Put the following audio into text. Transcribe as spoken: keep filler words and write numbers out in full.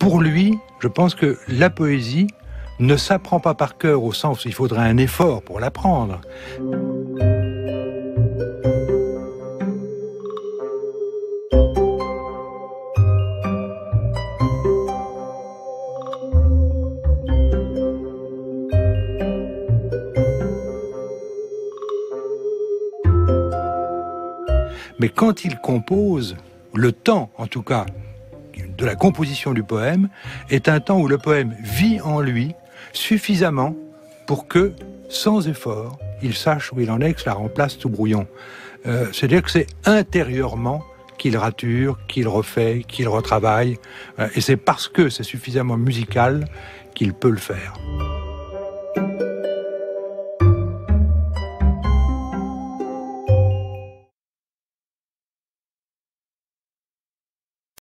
pour lui, je pense que la poésie ne s'apprend pas par cœur au sens où il faudrait un effort pour l'apprendre. Mais quand il compose, le temps, en tout cas, de la composition du poème, est un temps où le poème vit en lui suffisamment pour que, sans effort, il sache où il en est, que cela remplace tout brouillon. Euh, c'est-à-dire que c'est intérieurement qu'il rature, qu'il refait, qu'il retravaille, euh, et c'est parce que c'est suffisamment musical qu'il peut le faire.